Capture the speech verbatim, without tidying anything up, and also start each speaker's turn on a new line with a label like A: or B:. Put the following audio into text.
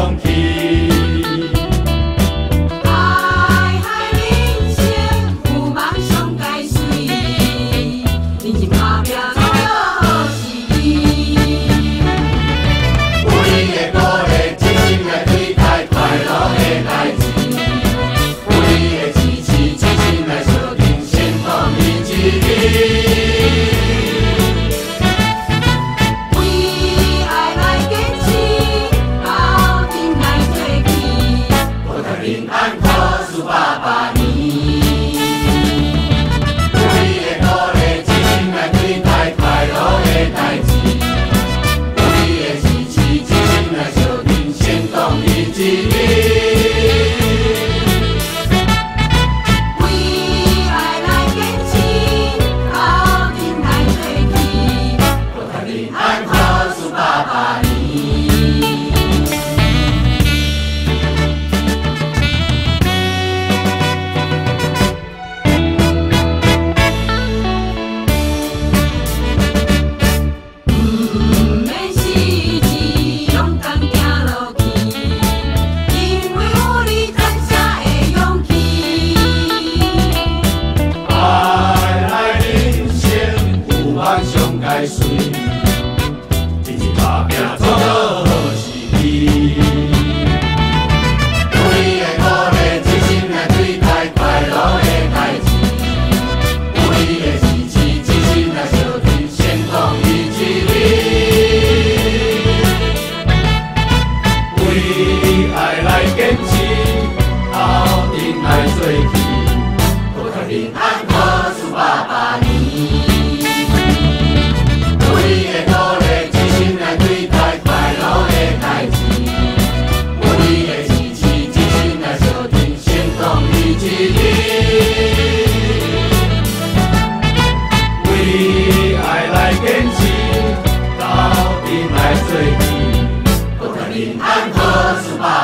A: 勇气。
B: 海海人生有梦想该随，认真打拼找到好时机。
A: 有你的鼓励，真心来对待快乐的代志。有你的支持，真心来相挺，先放你一日。
B: 为爱来坚持，斗阵来做起，
A: 我的平安可数百百年。有你的鼓励，真心来对待快乐的代志。有你的支持，真心来相挺，先放你一日。
B: 为爱来坚持，斗阵来做起，
A: 我的平安可数百百年。
B: 毋免失志，勇敢行落去，因为有你感谢的勇气。
A: 爱来人生有梦想该随，认真打拼做好时机。有你的鼓励，真心来对待快乐的代志。有你的支持，真心来相挺，先放你一日。为爱来坚持，斗阵来做起。 我的平安可数百百年。有你的鼓励，真心来对待快乐的代志。有你的支持，真心来相挺，先放你一日。为爱来坚持，斗阵来做起。我的平安可数百